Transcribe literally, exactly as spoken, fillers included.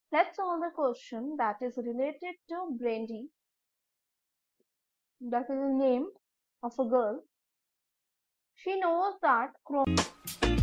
Let's solve the question that is related to Brandy. That is the name of a girl. She knows that chromosomes